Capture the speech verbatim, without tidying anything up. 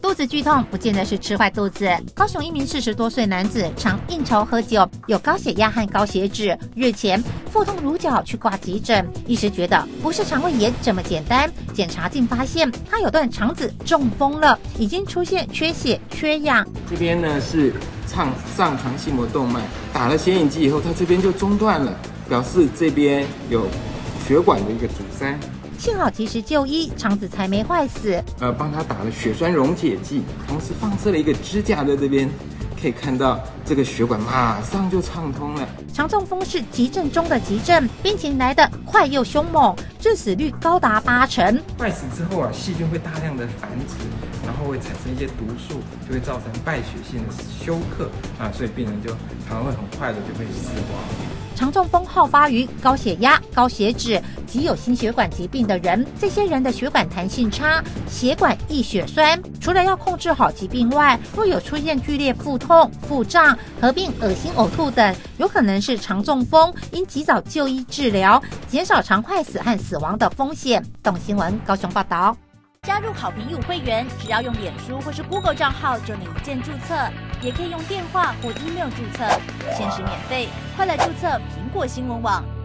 肚子剧痛不见得是吃坏肚子。高雄一名四十多岁男子常应酬喝酒，有高血压和高血脂，日前腹痛如绞去挂急诊，医师觉得不是肠胃炎这么简单，检查竟发现他有段肠子中风了，已经出现缺血缺氧。 这边呢是上上肠系膜动脉，打了显影剂以后，它这边就中断了，表示这边有血管的一个阻塞。 幸好及时就医，肠子才没坏死。 呃，帮他打了血栓溶解剂，同时放射了一个支架在这边，可以看到这个血管马上就畅通了。 肠中风是急症中的急症，病情来得快又凶猛，致死率高达八成。 坏死之后啊，细菌会大量的繁殖，然后会产生一些毒素，就会造成败血性的休克啊，所以病人就常常会很快的就会死亡。 肠中风好发于高血压、高血脂及有心血管疾病的人，这些人的血管弹性差，血管易血栓。除了要控制好疾病外，若有出现剧烈腹痛、腹胀、合并恶心、呕吐等，有可能是肠中风，应及早就医治疗，减少肠坏死和死亡的风险。动新闻高雄报道。 加入好评友会员，只要用脸书或是 Google 账号就能一键注册，也可以用电话或 email 注册，限时免费，快来注册苹果新闻网。